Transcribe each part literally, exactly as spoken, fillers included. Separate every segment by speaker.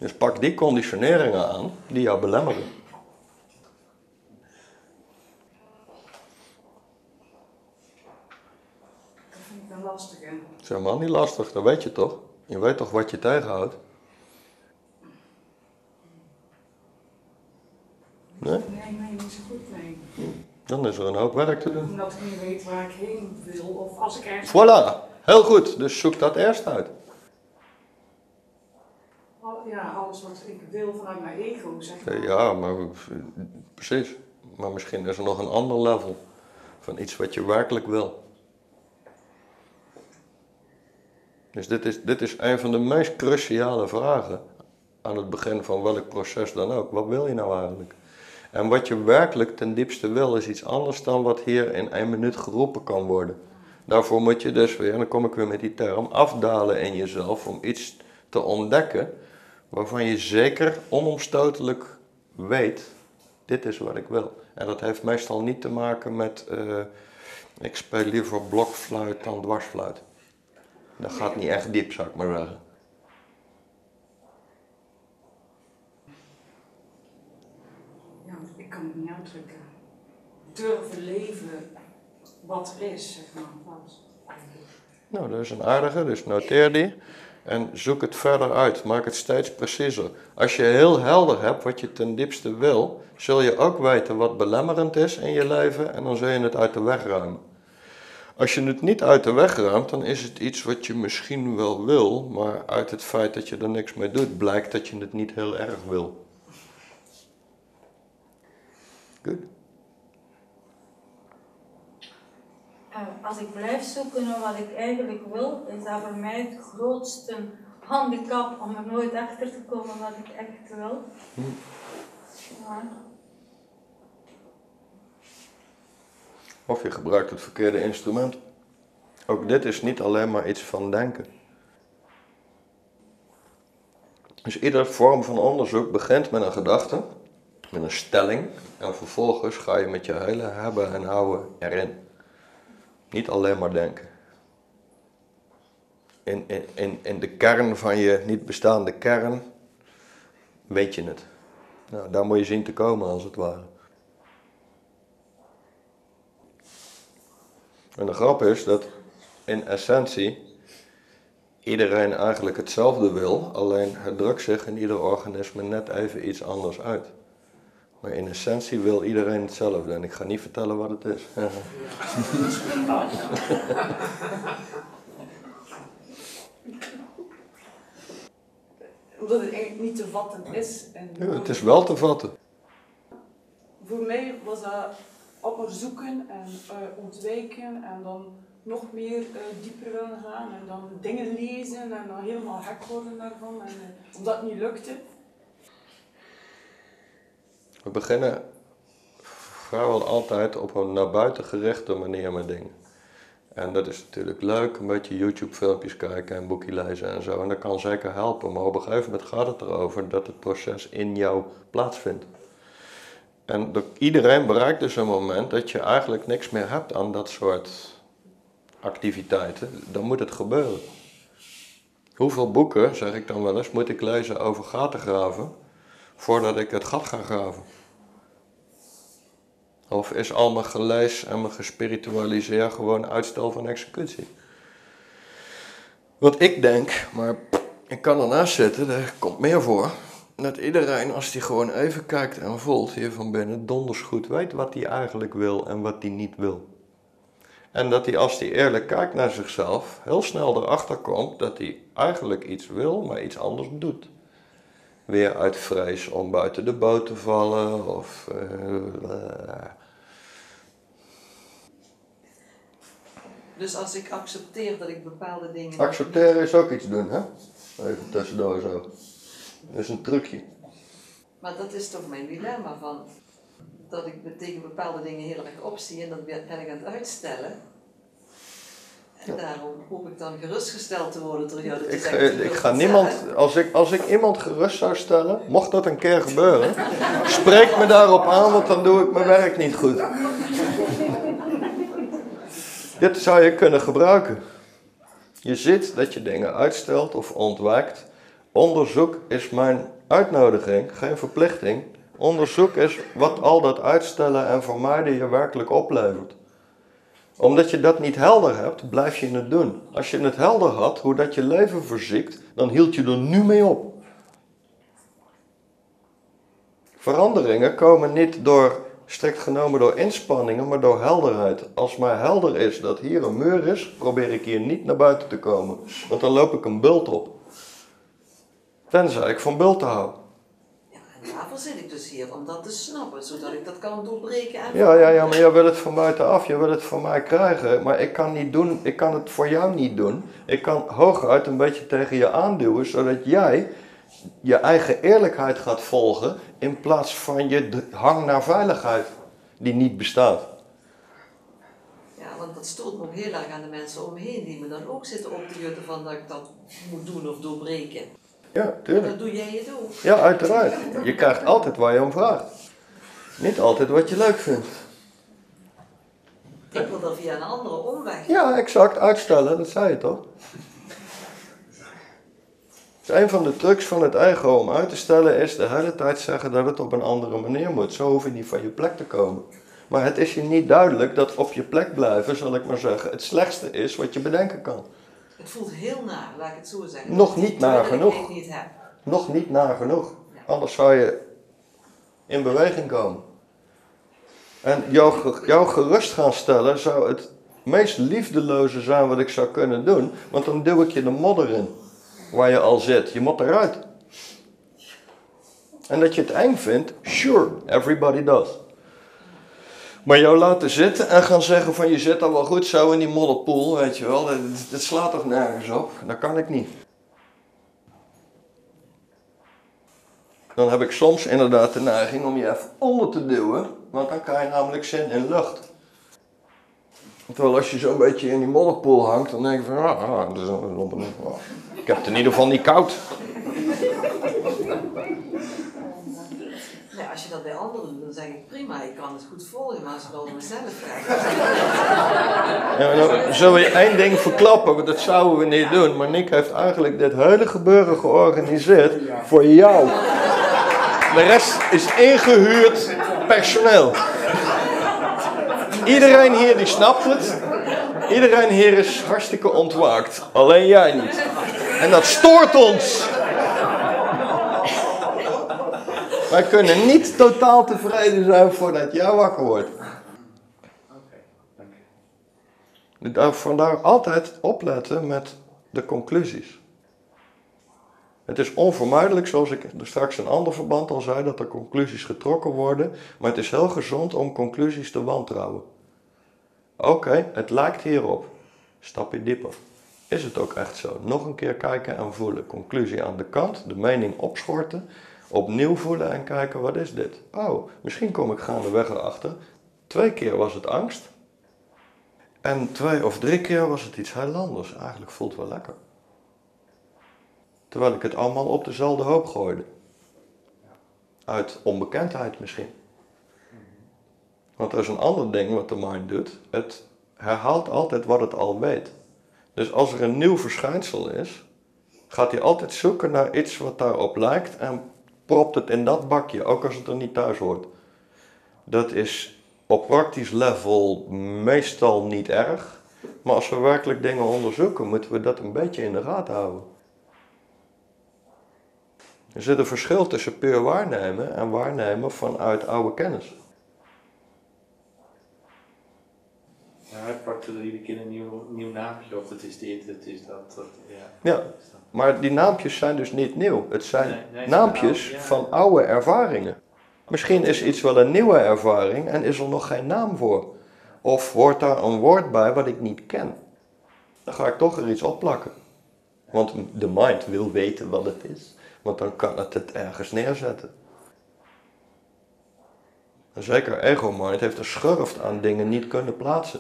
Speaker 1: Dus pak die conditioneringen aan die jou belemmeren.
Speaker 2: Dat vind ik dan lastig, hè?
Speaker 1: Dat is helemaal niet lastig, dat weet je toch? Je weet toch wat je tegenhoudt? Nee?
Speaker 2: Nee, nee, niet zo goed, nee.
Speaker 1: Dan is er een hoop werk te doen.
Speaker 2: Omdat ik niet weet waar ik heen wil, of als ik ergens...
Speaker 1: Voilà, heel goed. Dus zoek dat eerst uit.
Speaker 2: Ja, alles wat ik wil vanuit mijn ego, zeg maar.
Speaker 1: Ja, maar precies. Maar misschien is er nog een ander level van iets wat je werkelijk wil. Dus dit is, dit is een van de meest cruciale vragen aan het begin van welk proces dan ook. Wat wil je nou eigenlijk? En wat je werkelijk ten diepste wil is iets anders dan wat hier in één minuut geroepen kan worden. Daarvoor moet je dus weer, en dan kom ik weer met die term, afdalen in jezelf om iets te ontdekken waarvan je zeker onomstotelijk weet, dit is wat ik wil. En dat heeft meestal niet te maken met, uh, ik speel liever blokfluit dan dwarsfluit. Dat gaat niet echt diep, zou ik maar zeggen.
Speaker 2: Ja, ik kan het niet uitdrukken. Durven leven wat er is, zeg maar. Wat eigenlijk.
Speaker 1: Nou, dat is een aardige, dus noteer die. En zoek het verder uit, maak het steeds preciezer. Als je heel helder hebt wat je ten diepste wil, zul je ook weten wat belemmerend is in je leven en dan zul je het uit de weg ruimen. Als je het niet uit de weg ruimt, dan is het iets wat je misschien wel wil, maar uit het feit dat je er niks mee doet, blijkt dat je het niet heel erg wil. Goed.
Speaker 3: Als ik blijf zoeken naar wat ik eigenlijk wil, is dat voor mij het grootste handicap om er nooit achter te komen wat ik echt wil.
Speaker 1: Hm.
Speaker 3: Ja.
Speaker 1: Of je gebruikt het verkeerde instrument. Ook dit is niet alleen maar iets van denken. Dus iedere vorm van onderzoek begint met een gedachte, met een stelling, en vervolgens ga je met je hele hebben en houden erin. Niet alleen maar denken. In, in, in, in de kern van je niet bestaande kern weet je het. Nou, daar moet je zien te komen als het ware. En de grap is dat in essentie iedereen eigenlijk hetzelfde wil, alleen het drukt zich in ieder organisme net even iets anders uit. Maar in essentie wil iedereen hetzelfde en ik ga niet vertellen wat het is.
Speaker 2: Omdat het eigenlijk niet te vatten is. En
Speaker 1: Ja, het is wel te vatten.
Speaker 2: voor mij was dat opzoeken en uh, ontwijken en dan nog meer uh, dieper willen gaan en dan dingen lezen en dan helemaal gek worden daarvan. En, uh, omdat het niet lukte.
Speaker 1: We beginnen vrijwel altijd op een naar buiten gerichte manier met dingen. En dat is natuurlijk leuk, een beetje YouTube filmpjes kijken en boekje lezen en zo. En dat kan zeker helpen, maar op een gegeven moment gaat het erover dat het proces in jou plaatsvindt. En de, iedereen bereikt dus een moment dat je eigenlijk niks meer hebt aan dat soort activiteiten. Dan moet het gebeuren. Hoeveel boeken, zeg ik dan wel eens, moet ik lezen over gaten graven voordat ik het gat ga graven? Of is al mijn gelees en mijn gespiritualiseer gewoon uitstel van executie? Want ik denk, maar ik kan ernaast zitten, er komt meer voor, dat iedereen als die gewoon even kijkt en voelt hier van binnen donders goed weet wat hij eigenlijk wil en wat hij niet wil. En dat hij als hij eerlijk kijkt naar zichzelf heel snel erachter komt dat hij eigenlijk iets wil, maar iets anders doet. Weer uit vrees om buiten de boot te vallen of... Uh,
Speaker 4: Dus als ik accepteer dat ik bepaalde dingen...
Speaker 1: Accepteren is ook iets doen, hè? Even tussendoor zo. Dat is een trucje.
Speaker 4: Maar dat is toch mijn dilemma van... dat ik tegen bepaalde dingen heel erg opzie en dat ben ik aan het uitstellen. En ja. Daarom hoop ik dan gerustgesteld te worden door jou. Dat
Speaker 1: ik,
Speaker 4: ik,
Speaker 1: ik ga niemand... Als ik, als ik iemand gerust zou stellen, mocht dat een keer gebeuren... spreek me daarop aan, want dan doe ik mijn werk niet goed. Dit zou je kunnen gebruiken. Je ziet dat je dingen uitstelt of ontwijkt Onderzoek is mijn uitnodiging, geen verplichting. Onderzoek is wat al dat uitstellen en vermijden je werkelijk oplevert. Omdat je dat niet helder hebt, blijf je het doen. Als je het helder had, hoe dat je leven verziekt, dan hield je er nu mee op. Veranderingen komen niet door, strikt genomen door inspanningen, maar door helderheid. Als mij helder is dat hier een muur is, probeer ik hier niet naar buiten te komen. Want dan loop ik een bult op. Tenzij ik van bulten hou.
Speaker 4: Ja, en daarvoor zit ik dus hier, om dat te snappen, zodat ik dat kan doorbreken. En
Speaker 1: Ja, ja, ja, maar jij wil het van buitenaf, jij wil het van mij krijgen, maar ik kan niet doen, ik kan het voor jou niet doen. Ik kan hooguit een beetje tegen je aanduwen, zodat jij je eigen eerlijkheid gaat volgen, in plaats van je hang naar veiligheid, die niet bestaat.
Speaker 4: Ja, want dat stoort me ook heel erg aan de mensen om me heen, die me dan ook zitten op te jutten van dat ik dat moet doen of doorbreken.
Speaker 1: Ja, tuurlijk.
Speaker 4: Dat doe jij het ook.
Speaker 1: Ja, uiteraard. Je krijgt altijd waar je om vraagt. Niet altijd wat je leuk vindt.
Speaker 4: Ik wil dat via een andere omweg.
Speaker 1: Ja, exact. Uitstellen, dat zei je toch? Dus een van de trucs van het ego om uit te stellen is de hele tijd zeggen dat het op een andere manier moet. Zo hoef je niet van je plek te komen. Maar het is je niet duidelijk dat op je plek blijven, zal ik maar zeggen, het slechtste is wat je bedenken kan.
Speaker 4: Het voelt heel naar, laat ik het zo zeggen.
Speaker 1: Nog niet naar
Speaker 4: Terwijl ik
Speaker 1: genoeg.
Speaker 4: het niet heb.
Speaker 1: Nog niet naar genoeg. Anders zou je in beweging komen. En jou, ge- jou gerust gaan stellen zou het meest liefdeloze zijn wat ik zou kunnen doen. Want dan duw ik je de modder in. Waar je al zit. Je moet eruit. En dat je het eng vindt. Sure, everybody does. Maar jou laten zitten en gaan zeggen van je zit al wel goed zo in die modderpoel. Weet je wel. Dat, dat slaat toch nergens op. Dat kan ik niet. Dan heb ik soms inderdaad de neiging om je even onder te duwen, want dan krijg je namelijk zin in lucht. Terwijl als je zo'n beetje in die modderpoel hangt, dan denk je van, ah, ah, dat is een, ah, ik heb het in ieder geval niet koud.
Speaker 4: Ja, als je dat bij anderen doet, dan zeg ik prima, ik kan het goed volgen, maar als ik het over mezelf krijg.
Speaker 1: Ja, nou, zullen we één ding verklappen, want dat zouden we niet doen, maar Nick heeft eigenlijk dit hele gebeuren georganiseerd voor jou. De rest is ingehuurd personeel. Iedereen hier die snapt het. Iedereen hier is hartstikke ontwaakt. Alleen jij niet. En dat stoort ons. Wij kunnen niet totaal tevreden zijn voordat jij wakker wordt. Vandaar altijd opletten met de conclusies. Het is onvermijdelijk, zoals ik er straks een ander verband al zei, dat er conclusies getrokken worden. Maar het is heel gezond om conclusies te wantrouwen. Oké, okay, het lijkt hierop. Stapje dieper. Is het ook echt zo? Nog een keer kijken en voelen. Conclusie aan de kant, de mening opschorten. Opnieuw voelen en kijken, wat is dit? Oh, misschien kom ik gaandeweg erachter. Twee keer was het angst. En twee of drie keer was het iets heel anders. Eigenlijk voelt het wel lekker. Terwijl ik het allemaal op dezelfde hoop gooide. Uit onbekendheid misschien. Want er is een ander ding wat de mind doet. Het herhaalt altijd wat het al weet. Dus als er een nieuw verschijnsel is, gaat hij altijd zoeken naar iets wat daarop lijkt en propt het in dat bakje, ook als het er niet thuis hoort. Dat is op praktisch level meestal niet erg. Maar als we werkelijk dingen onderzoeken, moeten we dat een beetje in de gaten houden. Er zit een verschil tussen puur waarnemen en waarnemen vanuit oude kennis.
Speaker 5: Ja, hij plakt er iedere keer een nieuw, nieuw naampje op. Het is dit, het is dat. dat ja.
Speaker 1: Ja, maar die naampjes zijn dus niet nieuw. Het zijn
Speaker 5: Nee, nee,
Speaker 1: naampjes
Speaker 5: ja.
Speaker 1: van oude ervaringen. Misschien is iets wel een nieuwe ervaring en is er nog geen naam voor. Of hoort daar een woord bij wat ik niet ken. Dan ga ik toch er iets opplakken. Want de mind wil weten wat het is. Want dan kan het het ergens neerzetten. En zeker ego-mind heeft een schurft aan dingen niet kunnen plaatsen.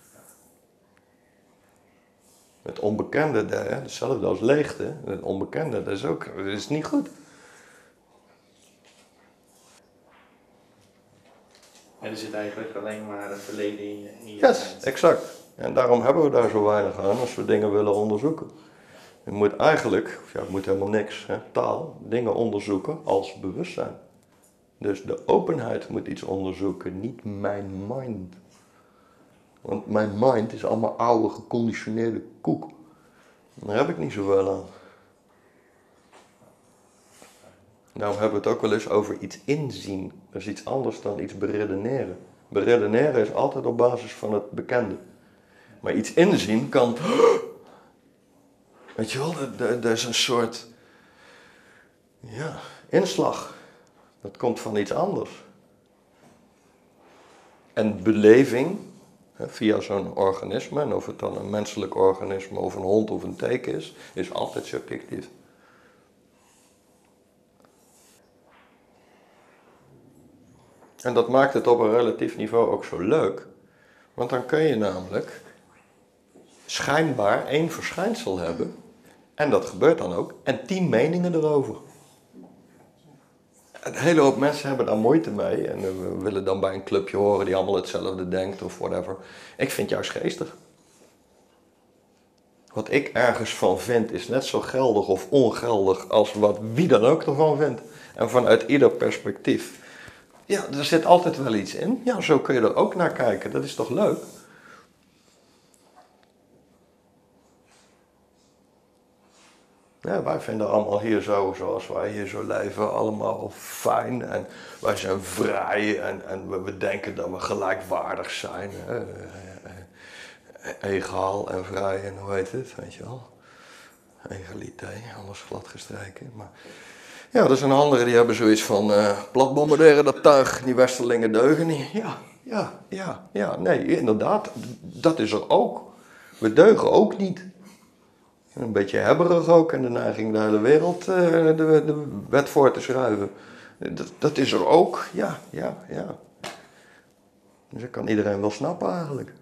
Speaker 1: Het onbekende, hetzelfde als leegte, het onbekende, dat is ook, dat is niet goed.
Speaker 5: En er zit eigenlijk alleen maar het verleden in je, in je
Speaker 1: Yes,
Speaker 5: mind.
Speaker 1: exact. En daarom hebben we daar zo weinig aan als we dingen willen onderzoeken. Je moet eigenlijk, of ja, je moet helemaal niks, hè, taal, dingen onderzoeken als bewustzijn. Dus de openheid moet iets onderzoeken, niet mijn mind. Want mijn mind is allemaal oude, geconditioneerde koek. Daar heb ik niet zoveel aan. Daarom hebben we het ook wel eens over iets inzien. Dat is iets anders dan iets beredeneren. Beredeneren is altijd op basis van het bekende. Maar iets inzien kan... Weet je wel, er is een soort... Ja, inslag. Dat komt van iets anders. En beleving, via zo'n organisme, en of het dan een menselijk organisme of een hond of een teken is, is altijd subjectief. En dat maakt het op een relatief niveau ook zo leuk, want dan kun je namelijk schijnbaar één verschijnsel hebben, en dat gebeurt dan ook, en tien meningen erover. Een hele hoop mensen hebben daar moeite mee en we willen dan bij een clubje horen die allemaal hetzelfde denkt of whatever. Ik vind het juist geestig. Wat ik ergens van vind is net zo geldig of ongeldig als wat wie dan ook ervan vindt. En vanuit ieder perspectief. Ja, er zit altijd wel iets in. Ja, zo kun je er ook naar kijken. Dat is toch leuk? Ja, wij vinden allemaal hier zo, zoals wij hier zo leven, allemaal fijn. En wij zijn vrij en, en we, we denken dat we gelijkwaardig zijn. Eh, eh, eh, egaal en vrij en hoe heet het, weet je wel. Egalité, alles glad gestreken. Maar ja, er zijn anderen die hebben zoiets van uh, plat bombarderen dat tuig, die westerlingen deugen niet. Ja, ja, ja, ja, nee, inderdaad, dat is er ook. We deugen ook niet. Een beetje hebberig ook en de neiging de hele wereld uh, de, de wet voor te schrijven. Dat, dat is er ook, ja, ja, ja. Dus dat kan iedereen wel snappen eigenlijk.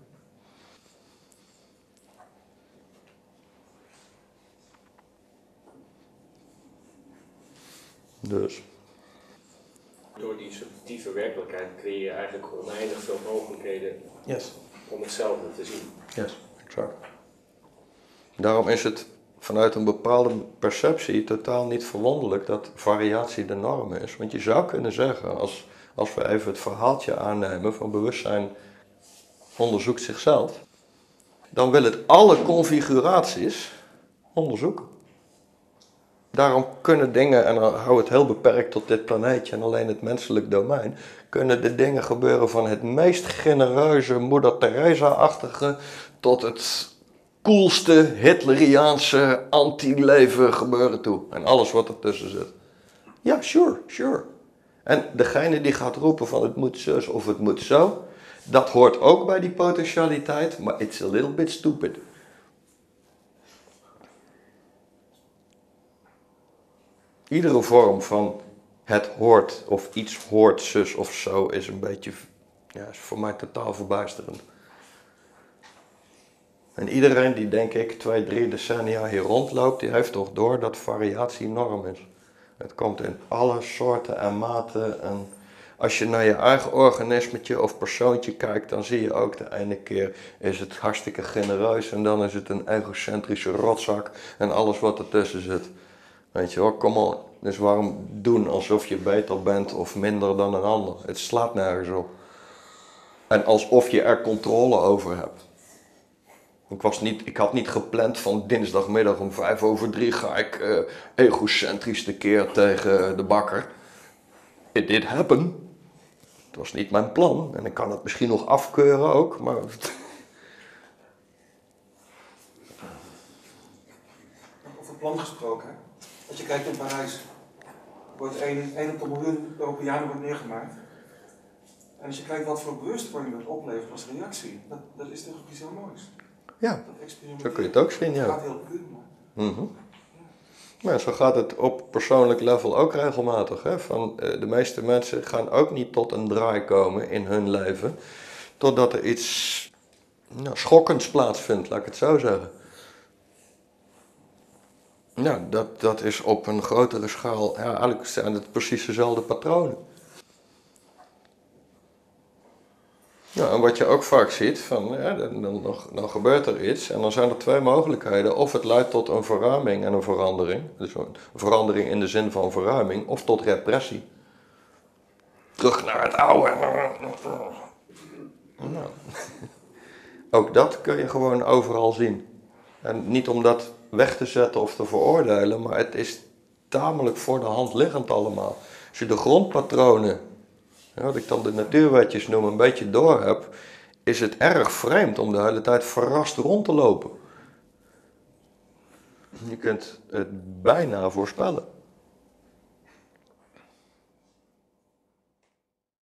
Speaker 1: Dus.
Speaker 6: Door die subjectieve werkelijkheid creëer je eigenlijk oneindig veel mogelijkheden
Speaker 1: Yes.
Speaker 6: om hetzelfde te zien.
Speaker 1: Yes, exact. Daarom is het vanuit een bepaalde perceptie totaal niet verwonderlijk dat variatie de norm is. Want je zou kunnen zeggen, als, als we even het verhaaltje aannemen van bewustzijn onderzoekt zichzelf, dan wil het alle configuraties onderzoeken. Daarom kunnen dingen, en dan hou het heel beperkt tot dit planeetje en alleen het menselijk domein, kunnen de dingen gebeuren van het meest genereuze Moeder Teresa-achtige tot het coolste Hitleriaanse anti-leven gebeuren toe. En alles wat ertussen zit. Ja, sure, sure. En degene die gaat roepen van het moet zus of het moet zo, dat hoort ook bij die potentialiteit, maar it's a little bit stupid. Iedere vorm van het hoort of iets hoort zus of zo is een beetje, ja, is voor mij totaal verbijsterend. En iedereen die denk ik twee, drie decennia hier rondloopt, die heeft toch door dat variatie norm is. Het komt in alle soorten en maten en als je naar je eigen organismetje of persoontje kijkt, dan zie je ook de ene keer is het hartstikke genereus en dan is het een egocentrische rotzak en alles wat ertussen zit. Weet je wel, come on. Dus waarom doen alsof je beter bent of minder dan een ander? Het slaat nergens op. En alsof je er controle over hebt. Ik, was niet, ik had niet gepland van dinsdagmiddag om vijf over drie ga ik uh, egocentrisch tekeer tegen de bakker. It did happen. Het was niet mijn plan. En ik kan het misschien nog afkeuren ook, maar...
Speaker 7: Over plan gesproken, als je kijkt in Parijs, wordt één op de miljoen Europeanen wordt neergemaakt. En als je kijkt wat voor bewustwording dat oplevert als reactie, dat, dat is toch iets heel moois.
Speaker 1: Ja,
Speaker 7: Dat
Speaker 1: zo kun je het ook zien,
Speaker 7: Het
Speaker 1: ja.
Speaker 7: gaat heel puur, maar...
Speaker 1: Mm-hmm. Maar zo gaat het op persoonlijk level ook regelmatig. Hè? Van, uh, de meeste mensen gaan ook niet tot een draai komen in hun leven, totdat er iets nou, schokkends plaatsvindt, laat ik het zo zeggen. Nou, dat, dat is op een grotere schaal, ja, eigenlijk zijn het precies dezelfde patronen. Ja, en wat je ook vaak ziet, van, ja, dan, dan, dan gebeurt er iets en dan zijn er twee mogelijkheden. Of het leidt tot een verruiming en een verandering. Dus een verandering in de zin van verruiming, of tot repressie. Terug naar het oude. Nou. Ook dat kun je gewoon overal zien. En niet om dat weg te zetten of te veroordelen, maar het is tamelijk voor de hand liggend allemaal. Als je de grondpatronen, ja, wat ik dan de natuurwetjes noem, een beetje door heb, is het erg vreemd om de hele tijd verrast rond te lopen. Je kunt het bijna voorspellen.